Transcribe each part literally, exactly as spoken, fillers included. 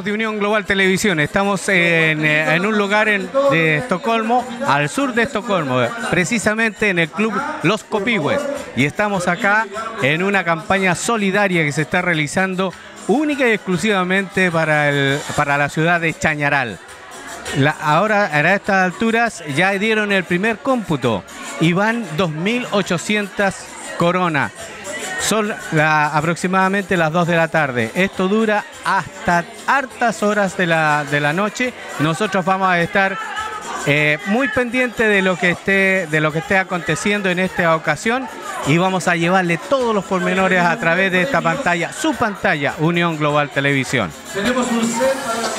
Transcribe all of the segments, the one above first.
amigos de Unión Global Televisión, estamos en, en un lugar en, de Estocolmo, al sur de Estocolmo, precisamente en el club Los Copihue, y estamos acá en una campaña solidaria que se está realizando única y exclusivamente para, el, para la ciudad de Chañaral. La, ahora, a estas alturas, ya dieron el primer cómputo y van dos mil ochocientas coronas. Son la, aproximadamente las dos de la tarde. Esto dura hasta hartas horas de la, de la noche. Nosotros vamos a estar eh, muy pendientes de lo que esté, de lo que esté aconteciendo en esta ocasión y vamos a llevarle todos los pormenores a través de esta pantalla, su pantalla, Unión Global Televisión. Tenemos un set para...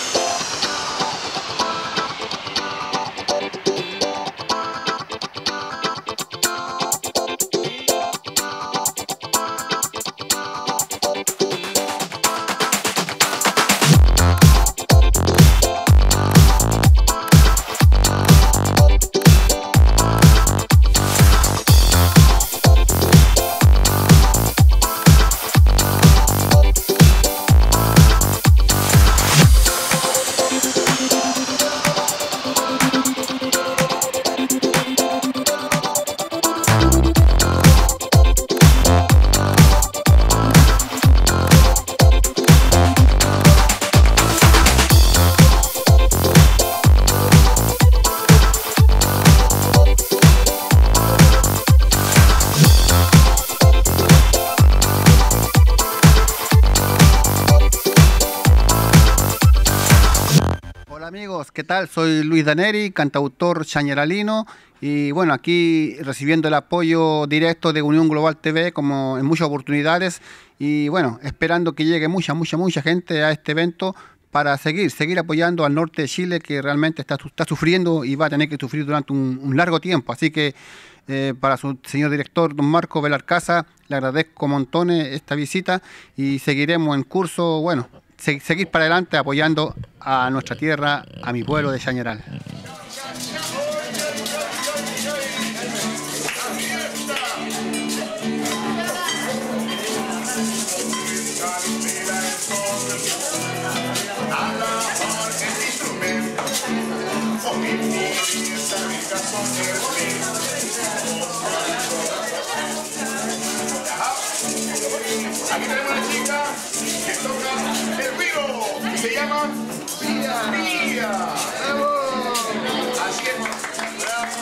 Amigos, ¿qué tal? Soy Luis Daneri, cantautor chañaralino y bueno, aquí recibiendo el apoyo directo de Unión Global T V como en muchas oportunidades y bueno, esperando que llegue mucha, mucha, mucha gente a este evento para seguir, seguir apoyando al norte de Chile que realmente está, está sufriendo y va a tener que sufrir durante un, un largo tiempo. Así que eh, para su señor director, don Marco Belarcaza, le agradezco montones esta visita y seguiremos en curso, bueno, seguir para adelante apoyando a nuestra tierra, a mi pueblo de Chañaral. Aquí tenemos una chica que toca el vivo y se llama Mía. Mía. ¡Bravo! Así es. Bravo.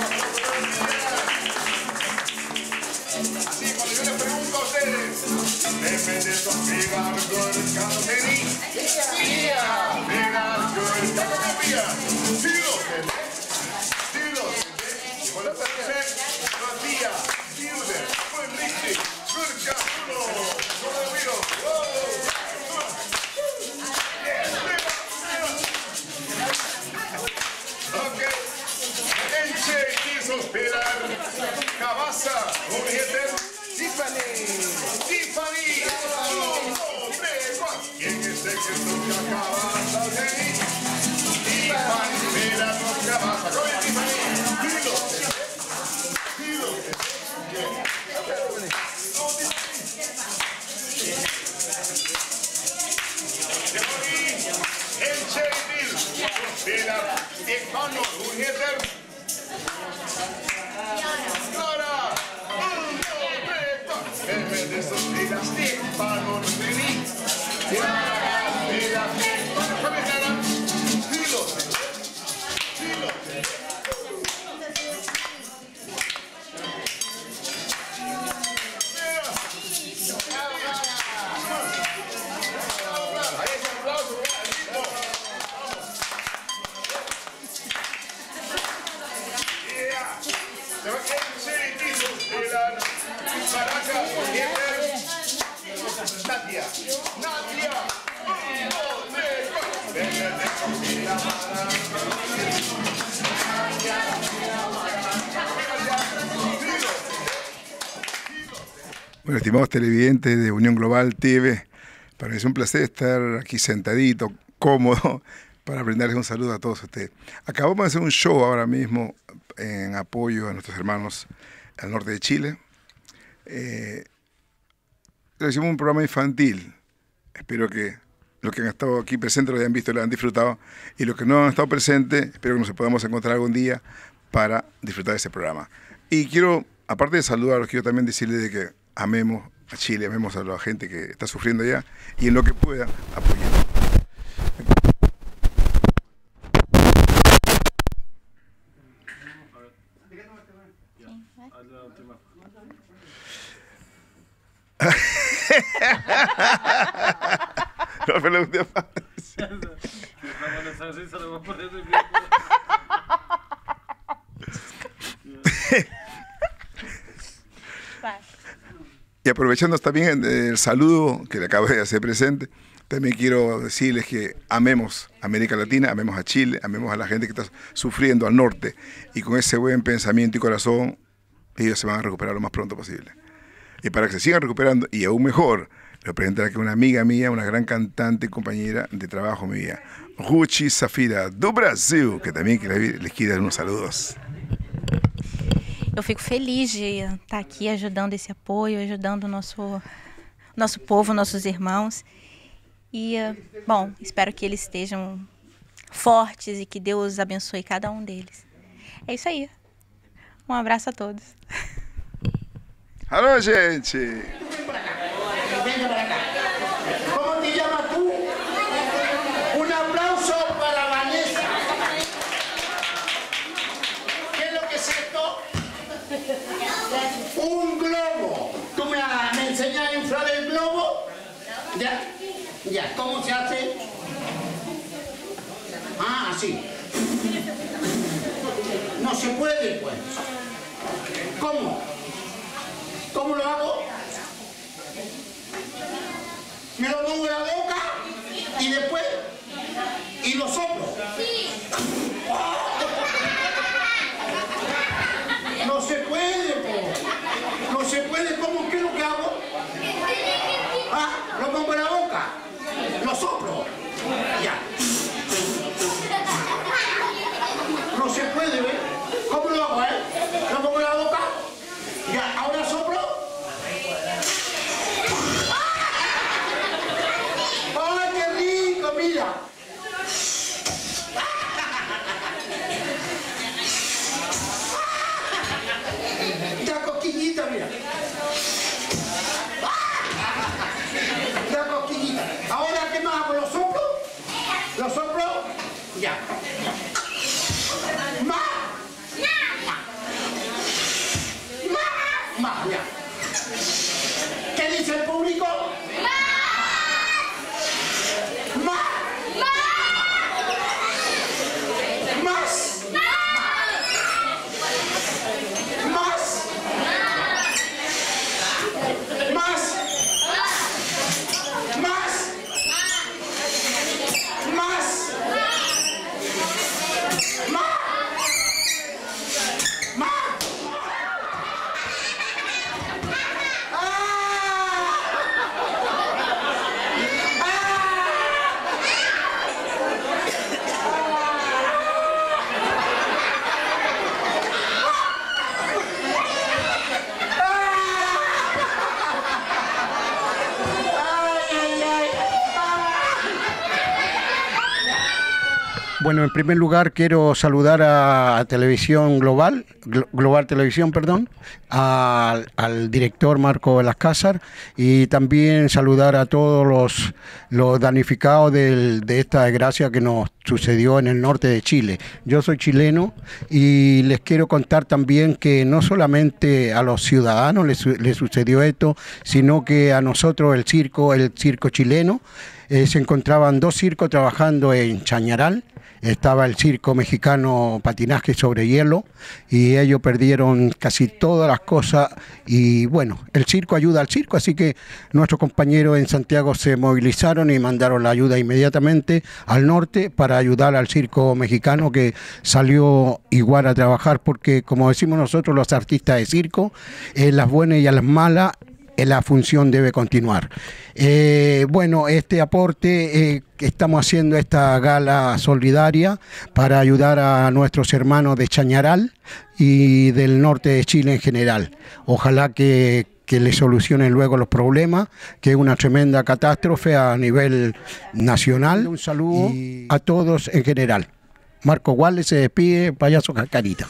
Así cuando yo les pregunto a ustedes, me de Sofía, good company. Mía. Mira, good company. Dilo. Dilo. Con la tercera, Sofía. Dilo. Good lifting. Good job. Cabaza, Jorge, Tiffany, Tiffany, oh, ¿quién es el que toca Cabaza, Tiffany, mira los Cabaza, con el Tiffany, dilo, dilo, el Cheryl, mira, Stefano, Jorge, Nadia, Nadia, bueno, estimados televidentes de Unión Global T V, para mí es un placer estar aquí sentadito, cómodo, para brindarles un saludo a todos ustedes. Acabamos de hacer un show ahora mismo en apoyo a nuestros hermanos al norte de Chile. Eh, hicimos un programa infantil. Espero que los que han estado aquí presentes lo hayan visto y lo han disfrutado, y los que no han estado presentes, espero que nos podamos encontrar algún día para disfrutar de este programa. Y quiero, aparte de saludarlos, quiero también decirles de que amemos a Chile, amemos a la gente que está sufriendo allá, y en lo que pueda, apoyemos. No, pero usted y aprovechando también el saludo que le acabo de hacer presente, también quiero decirles que amemos a América Latina, amemos a Chile, amemos a la gente que está sufriendo al norte, y con ese buen pensamiento y corazón ellos se van a recuperar lo más pronto posible. Y para que se sigan recuperando, y aún mejor, le presentaré que una amiga mía, una gran cantante y compañera de trabajo mía, Ruchi Safira, do Brasil, que también les quiere dar unos saludos. Eu fico feliz de estar aqui ajudando esse apoio, ajudando o nosso, nosso povo, nossos irmãos. E, bom, espero que eles estejam fortes e que Deus abençoe cada um deles. É isso aí. Um abraço a todos. Alô, gente! Venga para acá. ¿Cómo te llamas tú? Un aplauso para Vanessa. ¿Qué es lo que es esto? Un globo. ¿Tú me, me enseñas a inflar el globo? ¿Ya? ¿Ya? ¿Cómo se hace? Ah, así. No se puede, pues. ¿Cómo? ¿Cómo lo hago? Me lo pongo en la boca y después y lo soplo. No se puede, po. No se puede. ¿Cómo? ¿Qué es lo que hago? Ah, lo pongo en la boca, lo soplo. Ya. No se puede, ¿ves? ¿Cómo lo hago, eh? Lo pongo en la boca. Ya, ahora soplo. ¡Ay, qué rico! Mira. Da cosquillita, mira. Da cosquillita. Ahora, ¿qué más hago? ¿Lo soplo? ¿Lo soplo? Ya. Más. Más, ya. ¿Qué dice el público? Más. Más. Más. Más. Más. Más. Más. Bueno, en primer lugar quiero saludar a, a Televisión Global, Glo- Global Televisión, perdón, a- al director Marco Velascázar, y también saludar a todos los, los damnificados del- de esta desgracia que nos sucedió en el norte de Chile. Yo soy chileno y les quiero contar también que no solamente a los ciudadanos les, su- les sucedió esto, sino que a nosotros el circo, el circo chileno, eh, se encontraban dos circos trabajando en Chañaral. Estaba el circo mexicano Patinaje sobre Hielo y ellos perdieron casi todas las cosas, y bueno, el circo ayuda al circo, así que nuestros compañeros en Santiago se movilizaron y mandaron la ayuda inmediatamente al norte para ayudar al circo mexicano, que salió igual a trabajar, porque como decimos nosotros los artistas de circo, en las buenas y a las malas, la función debe continuar. Eh, bueno, este aporte, eh, que estamos haciendo esta gala solidaria para ayudar a nuestros hermanos de Chañaral y del norte de Chile en general. Ojalá que que le solucionen luego los problemas, que es una tremenda catástrofe a nivel nacional. Un saludo a todos en general. Marco Guales se despide, Payaso Cascarita.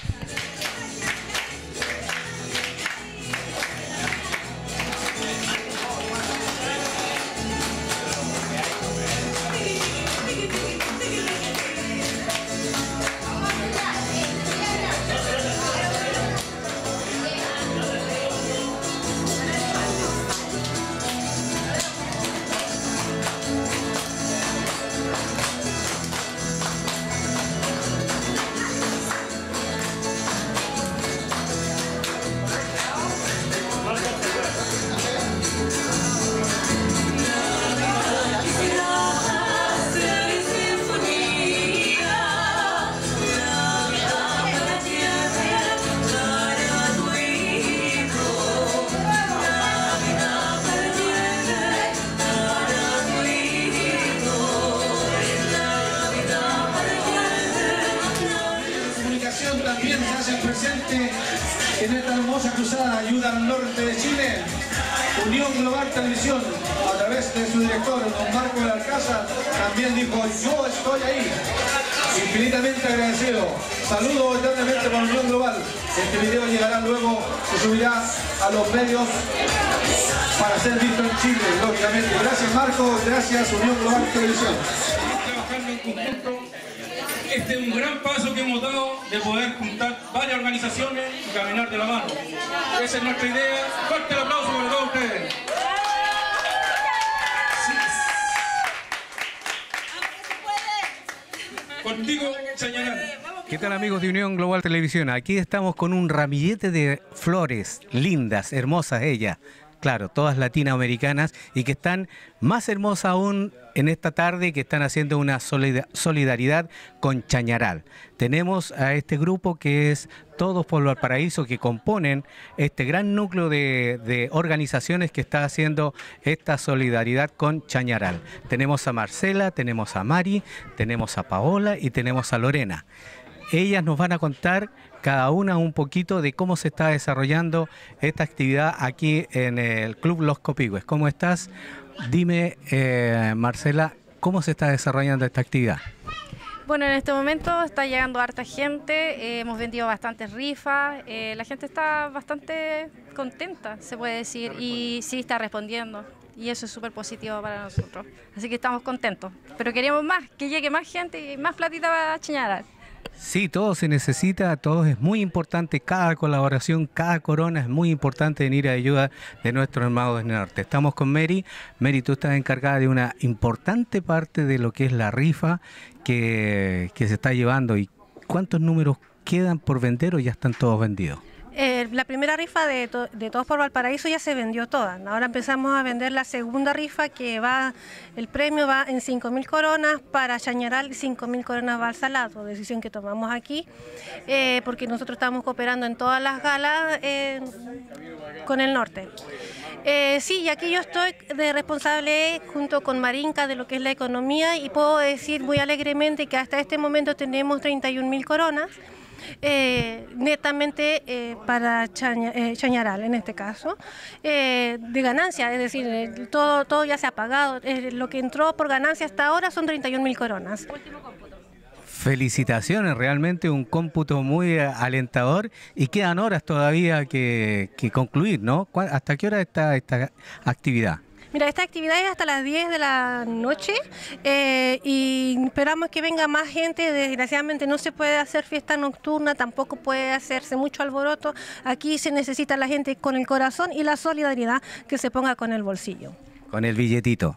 También se hace presente en esta hermosa cruzada Ayuda al Norte de Chile. Unión Global Televisión, a través de su director, don Marco del Alcázar, también dijo: yo estoy ahí. Infinitamente agradecido. Saludo eternamente por Unión Global. Este video llegará luego, se subirá a los medios para ser visto en Chile, lógicamente. Gracias Marco, gracias Unión Global Televisión. Trabajando en conjunto. Este es un gran paso que hemos dado de poder juntar varias organizaciones y caminar de la mano. Esa es nuestra idea. Fuerte el aplauso para todos ustedes. Contigo, Chañaral. ¿Qué tal, amigos de Unión Global Televisión? Aquí estamos con un ramillete de flores lindas, hermosas ellas. Claro, todas latinoamericanas y que están más hermosas aún en esta tarde, que están haciendo una solidaridad con Chañaral. Tenemos a este grupo que es Todos por Valparaíso, que componen este gran núcleo de, de organizaciones que está haciendo esta solidaridad con Chañaral. Tenemos a Marcela, tenemos a Mari, tenemos a Paola y tenemos a Lorena. Ellas nos van a contar cada una un poquito de cómo se está desarrollando esta actividad aquí en el Club Los Copihue. ¿Cómo estás? Dime, eh, Marcela, ¿cómo se está desarrollando esta actividad? Bueno, en este momento está llegando harta gente, eh, hemos vendido bastantes rifas, eh, la gente está bastante contenta, se puede decir, y sí está respondiendo. Y eso es súper positivo para nosotros. Así que estamos contentos. Pero queremos más, que llegue más gente y más platita para Chañaral. Sí, todo se necesita, todo es muy importante, cada colaboración, cada corona es muy importante en ir a ayuda de nuestros hermanos del norte. Estamos con Mary. Mary, tú estás encargada de una importante parte de lo que es la rifa que, que se está llevando. ¿Y cuántos números quedan por vender o ya están todos vendidos? Eh, la primera rifa de, to de Todos por Valparaíso ya se vendió toda. Ahora empezamos a vender la segunda rifa, que va, el premio va en cinco mil coronas para Chañaral y cinco mil coronas va al Salado, decisión que tomamos aquí, eh, porque nosotros estamos cooperando en todas las galas eh, con el norte. Eh, sí, y aquí yo estoy de responsable junto con Marinka de lo que es la economía, y puedo decir muy alegremente que hasta este momento tenemos treinta y un mil coronas. Eh, netamente eh, para Chaña, eh, Chañaral en este caso, eh, de ganancia, es decir, eh, todo, todo ya se ha pagado, eh, lo que entró por ganancia hasta ahora son treinta y un mil coronas. Felicitaciones, realmente un cómputo muy alentador y quedan horas todavía que, que concluir, ¿no? ¿Hasta qué hora está esta actividad? Mira, esta actividad es hasta las diez de la noche eh, y esperamos que venga más gente. Desgraciadamente no se puede hacer fiesta nocturna, tampoco puede hacerse mucho alboroto. Aquí se necesita la gente con el corazón y la solidaridad que se ponga con el bolsillo. Con el billetito.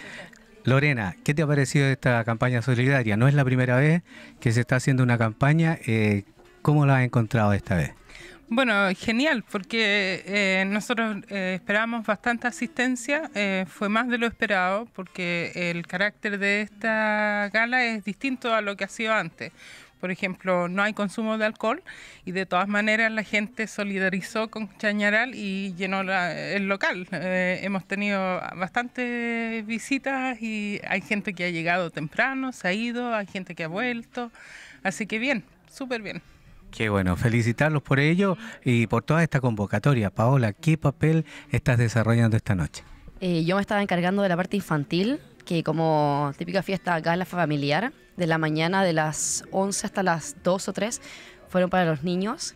Lorena, ¿qué te ha parecido esta campaña solidaria? No es la primera vez que se está haciendo una campaña. Eh, ¿Cómo la has encontrado esta vez? Bueno, genial, porque eh, nosotros eh, esperábamos bastante asistencia, eh, fue más de lo esperado, porque el carácter de esta gala es distinto a lo que ha sido antes. Por ejemplo, no hay consumo de alcohol y de todas maneras la gente solidarizó con Chañaral y llenó la, el local. Eh, hemos tenido bastantes visitas y hay gente que ha llegado temprano, se ha ido, hay gente que ha vuelto, así que bien, súper bien. Qué bueno, felicitarlos por ello y por toda esta convocatoria. Paola, ¿qué papel estás desarrollando esta noche? Eh, yo me estaba encargando de la parte infantil, que como típica fiesta gala familiar, de la mañana de las once hasta las dos o tres, fueron para los niños.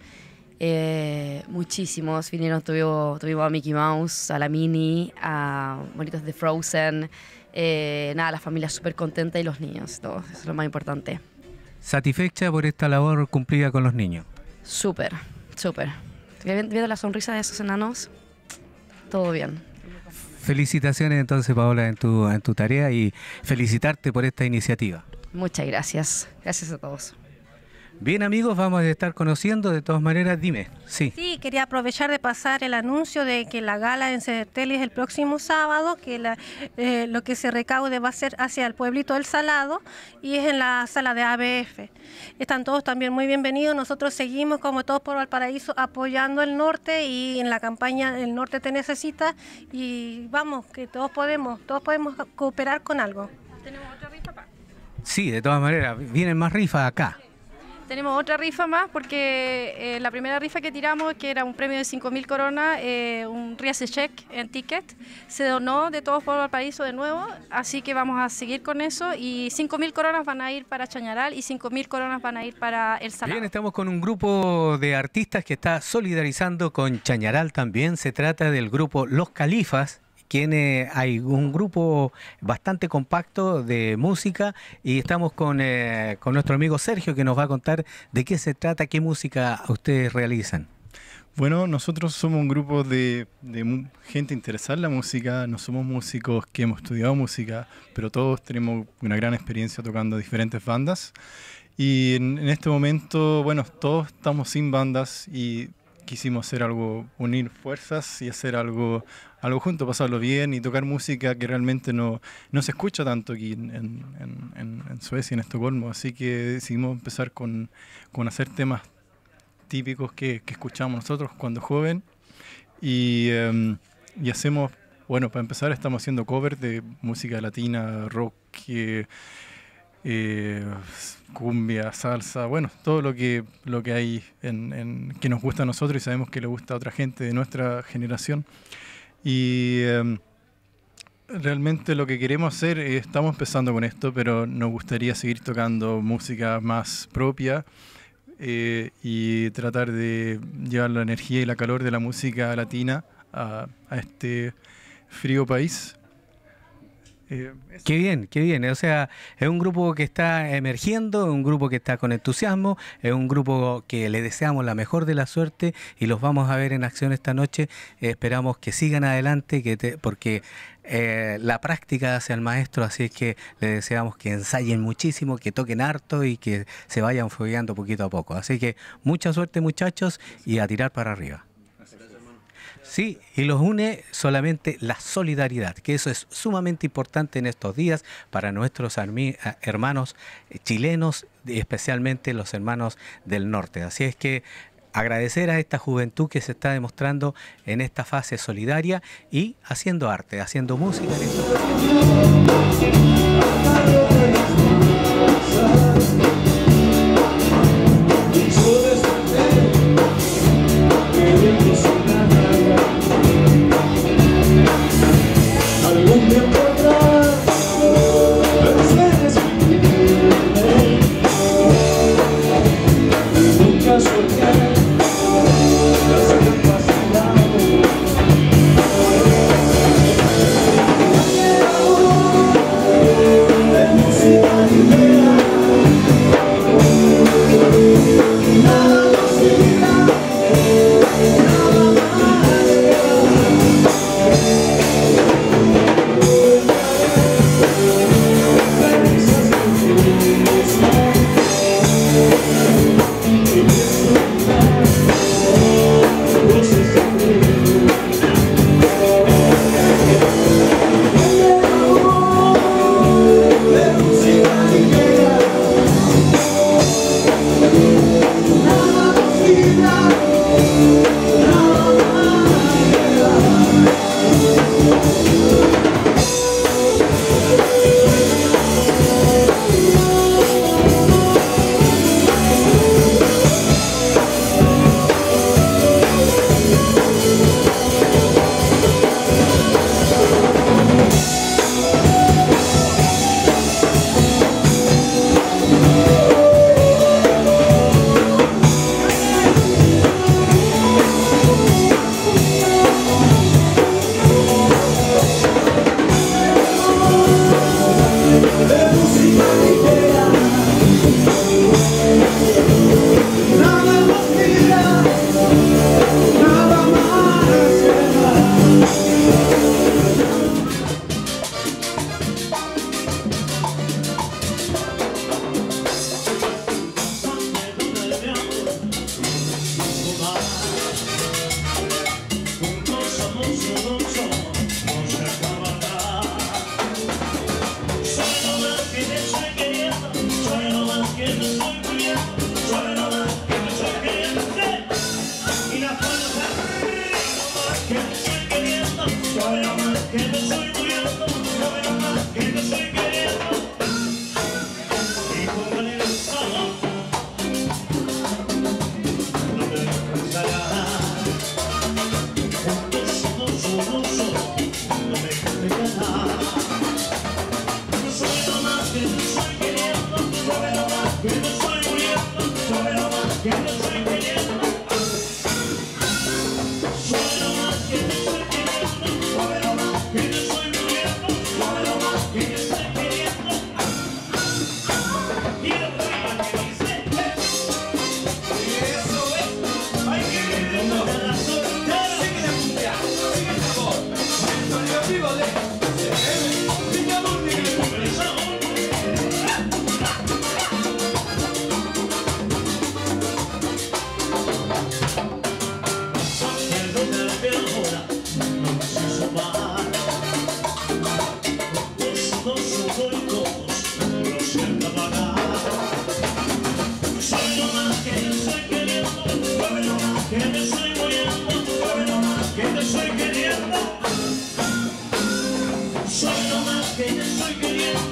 Eh, muchísimos vinieron, tuvimos, tuvimos a Mickey Mouse, a la Minnie, a monitos de Frozen, eh, nada, la familia súper contenta y los niños, todo, eso es lo más importante. ¿Satisfecha por esta labor cumplida con los niños? Súper, súper. Viendo la sonrisa de esos enanos, todo bien. Felicitaciones entonces, Paola, en tu, en tu tarea y felicitarte por esta iniciativa. Muchas gracias. Gracias a todos. Bien, amigos, vamos a estar conociendo, de todas maneras, dime. Sí. Sí, quería aprovechar de pasar el anuncio de que la gala en Cederteli es el próximo sábado, que la, eh, lo que se recaude va a ser hacia el pueblito del Salado y es en la sala de A B F. Están todos también muy bienvenidos. Nosotros seguimos, como Todos por Valparaíso, apoyando el norte y en la campaña El Norte Te Necesita, y vamos, que todos podemos, todos podemos cooperar con algo. Tenemos otra rifa acá. Sí, de todas maneras, vienen más rifas acá. Tenemos otra rifa más porque eh, la primera rifa que tiramos, que era un premio de cinco mil coronas, eh, un Riese Check en ticket, se donó de Todos por Valparaíso de nuevo, así que vamos a seguir con eso y cinco mil coronas van a ir para Chañaral y cinco mil coronas van a ir para El Salado. Bien, estamos con un grupo de artistas que está solidarizando con Chañaral también. Se trata del grupo Los Califas, quienes hay un grupo bastante compacto de música y estamos con, eh, con nuestro amigo Sergio, que nos va a contar de qué se trata, qué música ustedes realizan. Bueno, nosotros somos un grupo de, de gente interesada en la música, no somos músicos que hemos estudiado música, pero todos tenemos una gran experiencia tocando diferentes bandas y en, en este momento, bueno, todos estamos sin bandas y quisimos hacer algo, unir fuerzas y hacer algo, algo juntos, pasarlo bien y tocar música que realmente no, no se escucha tanto aquí en, en, en, en Suecia, en Estocolmo. Así que decidimos empezar con, con hacer temas típicos que, que escuchamos nosotros cuando joven y, um, y hacemos, bueno, para empezar estamos haciendo covers de música latina, rock, eh, Eh, cumbia, salsa, bueno, todo lo que lo que hay en, en, que nos gusta a nosotros y sabemos que le gusta a otra gente de nuestra generación. Y eh, realmente lo que queremos hacer, eh, estamos empezando con esto, pero nos gustaría seguir tocando música más propia eh, y tratar de llevar la energía y la calor de la música latina a, a este frío país. Eh, qué bien, qué bien. O sea, es un grupo que está emergiendo, un grupo que está con entusiasmo, es un grupo que le deseamos la mejor de la suerte y los vamos a ver en acción esta noche. Eh, esperamos que sigan adelante, que te, porque eh, la práctica hace al maestro, así es que le deseamos que ensayen muchísimo, que toquen harto y que se vayan fogueando poquito a poco. Así que mucha suerte, muchachos, y a tirar para arriba. Sí, y los une solamente la solidaridad, que eso es sumamente importante en estos días para nuestros hermanos chilenos, especialmente los hermanos del norte. Así es que agradecer a esta juventud que se está demostrando en esta fase solidaria y haciendo arte, haciendo música. En estos Algún tiempo atrás, nunca solté las trampas al lado. De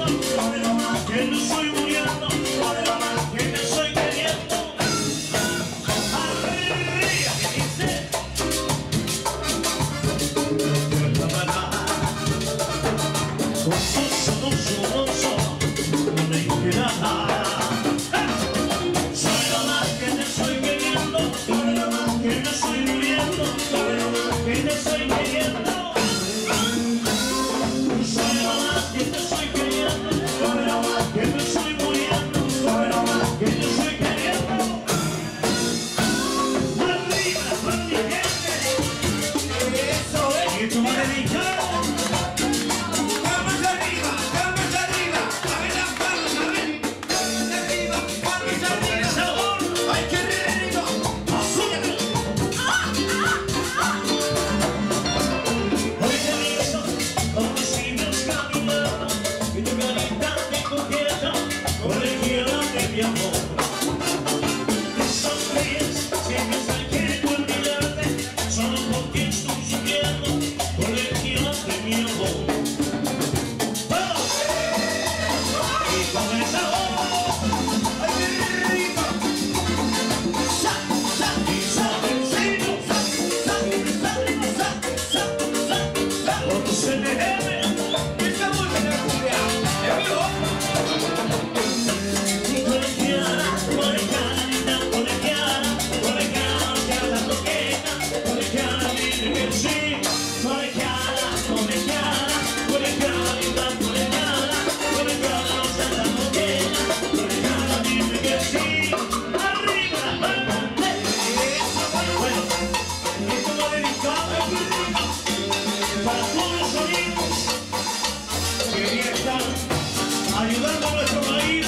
Ayudando a nuestro país.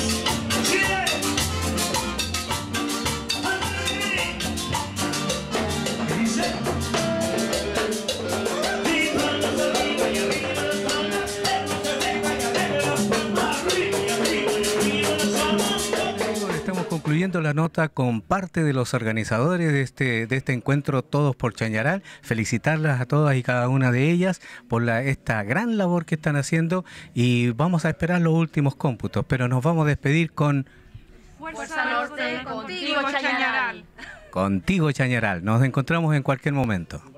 Estamos concluyendo la nota con parte de los organizadores de este, de este encuentro Todos por Chañaral. Felicitarlas a todas y cada una de ellas por la, esta gran labor que están haciendo y vamos a esperar los últimos cómputos, pero nos vamos a despedir con... Fuerza Norte, contigo Chañaral. Contigo Chañaral. Nos encontramos en cualquier momento.